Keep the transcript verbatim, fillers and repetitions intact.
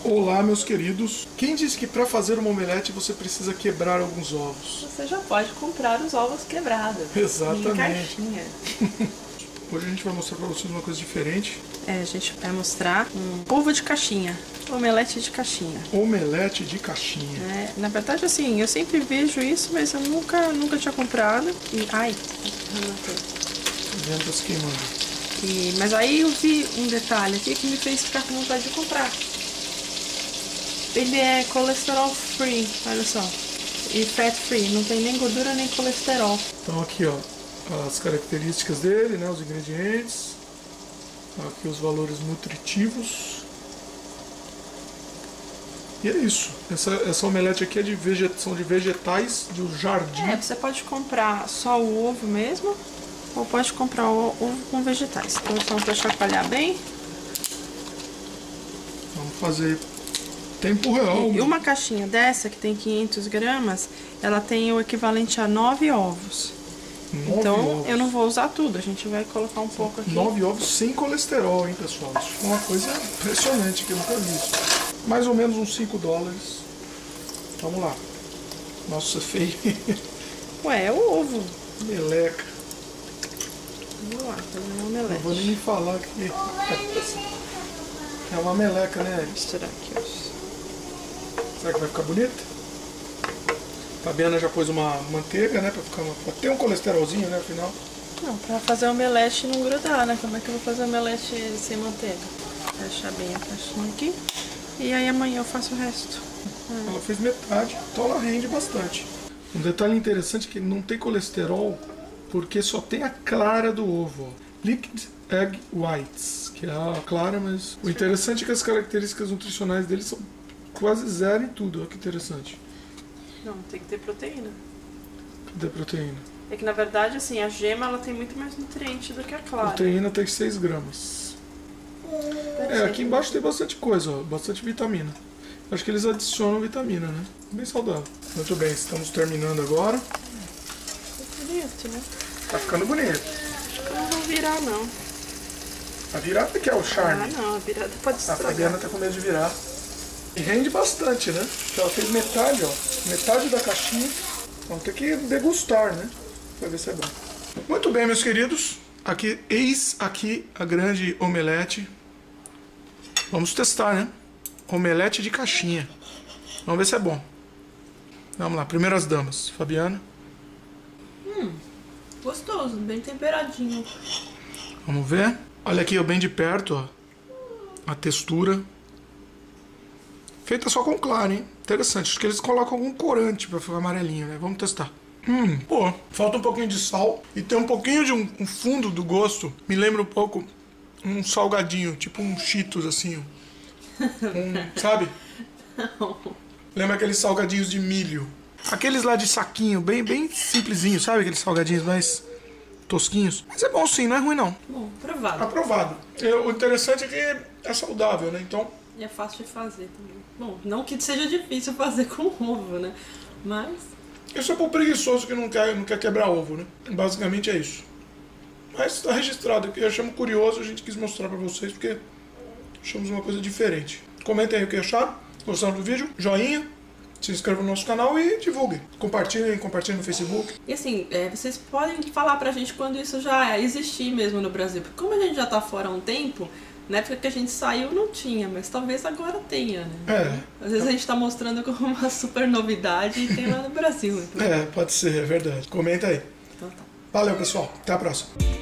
Olá, meus queridos. Quem disse que para fazer uma omelete você precisa quebrar alguns ovos? Você já pode comprar os ovos quebrados. Exatamente. Em caixinha. Hoje a gente vai mostrar para vocês uma coisa diferente. É, a gente vai mostrar um ovo de caixinha. Omelete de caixinha. Omelete de caixinha. É, na verdade, assim, eu sempre vejo isso, mas eu nunca, nunca tinha comprado. E, ai, Ventas queimando. E, mas aí eu vi um detalhe aqui que me fez ficar com vontade de comprar. Ele é colesterol free, olha só. E fat free, não tem nem gordura nem colesterol. Então aqui, ó, as características dele, né, os ingredientes. Aqui os valores nutritivos. E é isso. Essa, essa omelete aqui é de veget... são de vegetais do jardim. É, você pode comprar só o ovo mesmo, ou pode comprar o ovo com vegetais. Então só para chacoalhar bem. Vamos fazer tempo real. E uma caixinha dessa, que tem quinhentos gramas, ela tem o equivalente a nove ovos. Nove então ovos. eu não vou usar tudo, a gente vai colocar um pouco aqui. Nove ovos sem colesterol, hein, pessoal? Isso é uma coisa impressionante que eu nunca vi isso. Mais ou menos uns cinco dólares. Vamos lá. Nossa, feio. Ué, é o ovo. Meleca. Vamos lá, fazer uma Não omelete. vou nem me falar que é uma meleca, né? Vou misturar aqui, ó. Será que vai ficar bonita? Fabiana já pôs uma manteiga, né? Pra, ficar uma... pra ter um colesterolzinho, né? Afinal. Não, pra fazer omelete não grudar, né? Como é que eu vou fazer omelete sem manteiga? Vou deixar bem a caixinha aqui. E aí amanhã eu faço o resto. Hum. Ela fez metade, então ela rende bastante. Um detalhe interessante é que não tem colesterol porque só tem a clara do ovo. Ó. Liquid Egg Whites, que é a clara, mas o interessante é que as características nutricionais dele são quase zero em tudo. Olha que interessante. Não, tem que ter proteína. Cadê a proteína? É que na verdade, assim, a gema ela tem muito mais nutriente do que a clara. Proteína tem seis gramas. É, aqui embaixo tem bastante coisa, ó, bastante vitamina. Acho que eles adicionam vitamina, né? Bem saudável. Muito bem, estamos terminando agora. Tá bonito, né? Tá ficando bonito. Acho que eu não vou virar, não. A virada que é o charme. Ah, não, a virada pode A estragar. Fabiana tá com medo de virar. E rende bastante, né? Porque ela fez metade, ó. Metade da caixinha. Vamos ter que degustar, né? Pra ver se é bom. Muito bem, meus queridos. Aqui, eis aqui a grande omelete. Vamos testar, né? Omelete de caixinha. Vamos ver se é bom. Vamos lá, primeiras damas. Fabiana. Hum, gostoso, bem temperadinho. Vamos ver. Olha aqui, ó, bem de perto, ó. A textura. Feita só com clara, hein? Interessante. Acho que eles colocam algum corante pra ficar amarelinho, né? Vamos testar. Hum, pô, falta um pouquinho de sal. E tem um pouquinho de um, um fundo do gosto. Me lembra um pouco um salgadinho, tipo um Cheetos, assim. Um, sabe? Não. Lembra aqueles salgadinhos de milho. Aqueles lá de saquinho, bem, bem simplesinho, sabe? Aqueles salgadinhos mais tosquinhos. Mas é bom sim, não é ruim não. Bom, aprovado. Aprovado. E o interessante é que é saudável, né? Então... E é fácil de fazer também. Bom, não que seja difícil fazer com ovo, né? Mas... Isso é pro preguiçoso que não quer, não quer quebrar ovo, né? Basicamente é isso. Mas tá registrado aqui. Achamos curioso, a gente quis mostrar pra vocês, porque achamos uma coisa diferente. Comentem aí o que acharam. Gostaram do vídeo? Joinha. Se inscrevam no nosso canal e divulguem. Compartilhem, compartilhem no Facebook. E assim, é, vocês podem falar pra gente quando isso já existir mesmo no Brasil. Porque como a gente já tá fora há um tempo... Na época que a gente saiu não tinha, mas talvez agora tenha, né? É. Às vezes a gente tá mostrando como uma super novidade e tem lá no Brasil. Então... É, pode ser, é verdade. Comenta aí. Então tá. Valeu, pessoal. Até a próxima.